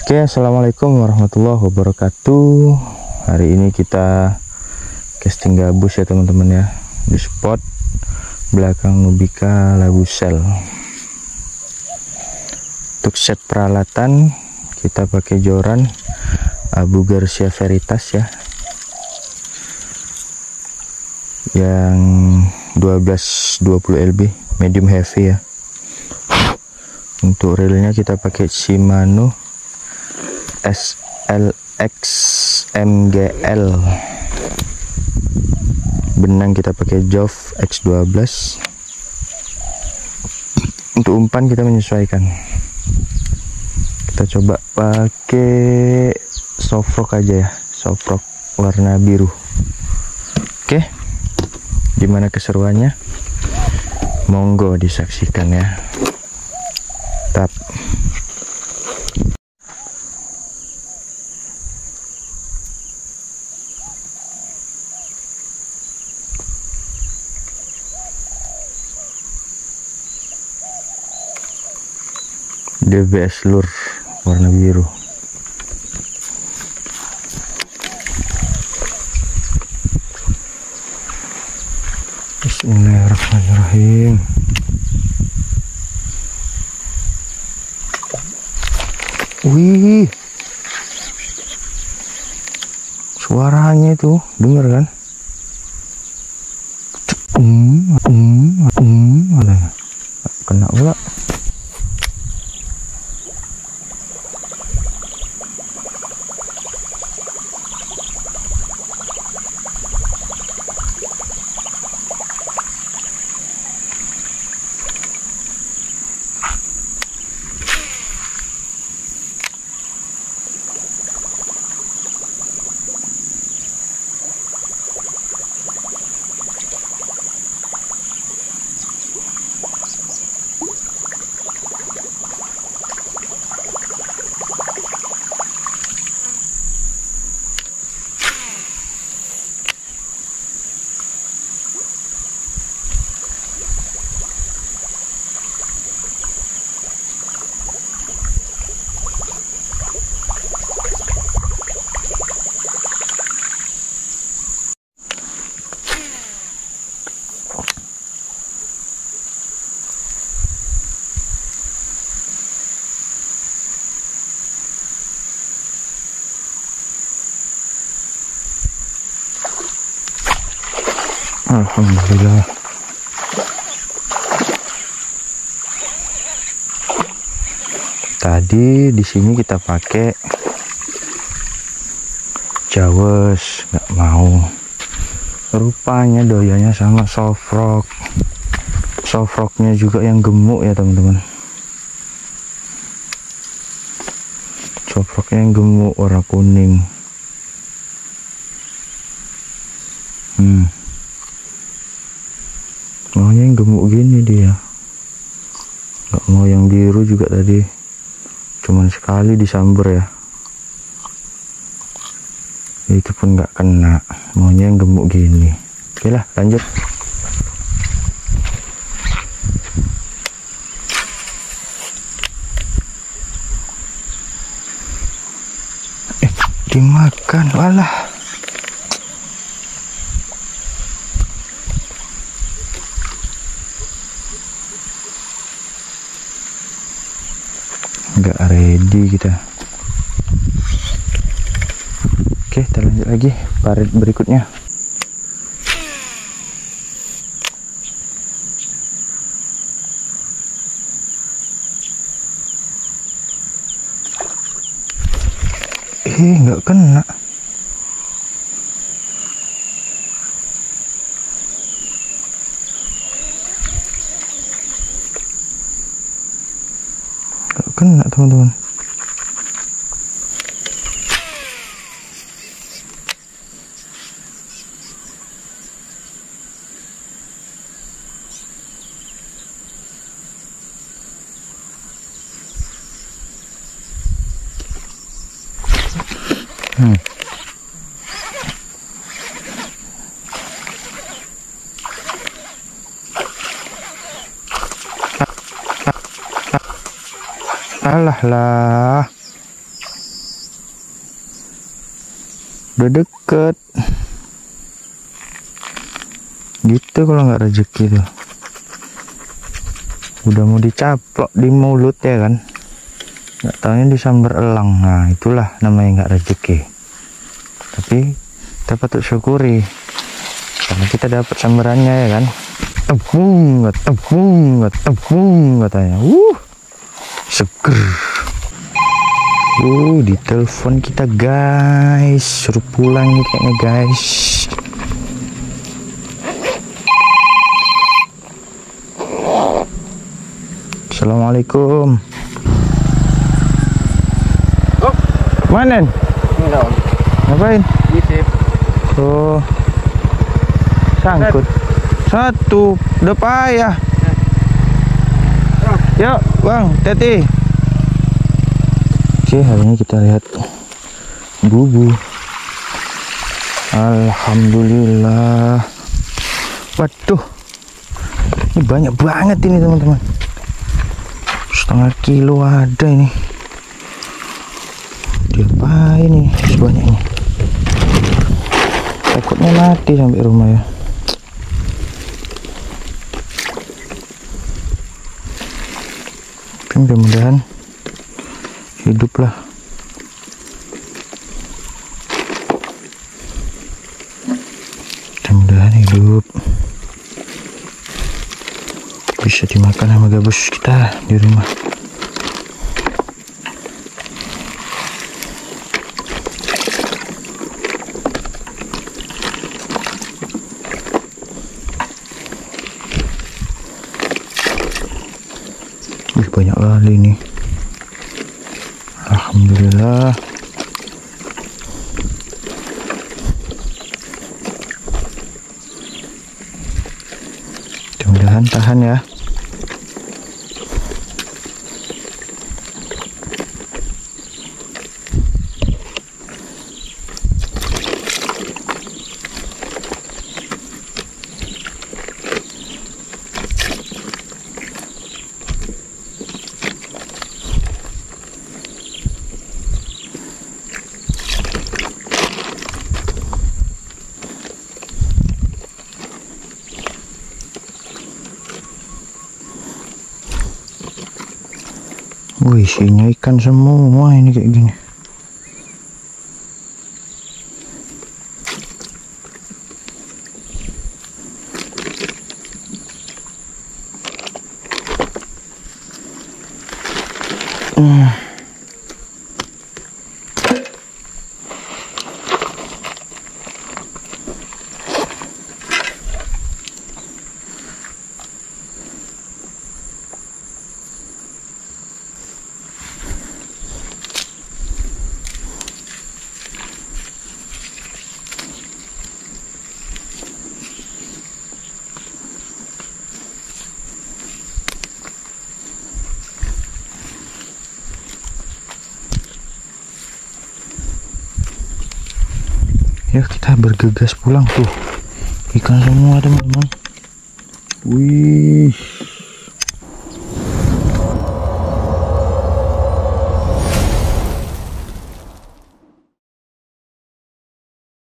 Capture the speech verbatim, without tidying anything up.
Oke, assalamualaikum warahmatullahi wabarakatuh. Hari ini kita casting gabus ya teman-teman ya, di spot belakang Nubika Labusel. Untuk set peralatan kita pakai joran Abu Garcia Veritas ya, yang dua belas dua puluh L B medium heavy ya. Untuk reelnya kita pakai Shimano S L X M G L. Benang kita pakai Jove X dua belas. Untuk umpan kita menyesuaikan. Kita coba pakai soft rock aja ya, soft rock warna biru. Oke, gimana keseruannya? Monggo disaksikan ya. Tap. D B S lure warna biru. Bismillahirrahmanirrahim. Wih, suaranya itu dengar kan? Um, um, um, ada kena pula. Alhamdulillah. Tadi di sini kita pakai Jawes, nggak mau. Rupanya doyanya sama soft rock. Soft rocknya juga yang gemuk ya teman-teman. Soft rocknya yang gemuk warna kuning. Hmm. Maunya yang gemuk gini dia, nggak mau yang biru juga tadi, cuman sekali disamber ya, itu pun nggak kena. Maunya yang gemuk gini. Oke lah, lanjut. Eh, dimakan, walah. Nggak ready kita. Oke, kita lanjut lagi parit berikutnya. Eh, nggak kena. Kena teman-teman. Hmm. Alah lah. Udah deket. Gitu kalau nggak rezeki tuh. Udah mau dicaplok di mulut ya kan. Nggak taunya disambar elang. Nah itulah namanya nggak rezeki. Tapi kita patut syukuri karena kita dapat sambarannya ya kan. Tepung, tepung, tepung katanya. Uh, seger. Uh, ditelepon kita guys, suruh pulang nih kayaknya guys. Assalamualaikum. Oh, mana? enggak. Ngapain? Isip. Oh, sangkut. Satu, udah payah. Yuk, bang, hati-hati. Oke, hari ini kita lihat bubu. Alhamdulillah. Waduh, ini banyak banget ini teman-teman. Setengah kilo ada ini. Diapain ini sebanyak ini? Takutnya mati sampai rumah ya. Tapi mudah-mudahan hiduplah. Mudah-mudahan hidup. Bisa dimakan sama gabus kita di rumah. Wih, banyak kali nih. Alhamdulillah. Mudah-mudahan tahan ya. Wih, isinya ikan semua ini kayak gini. Hmm. Ya kita bergegas pulang tuh, ikan semua teman-teman. Wih.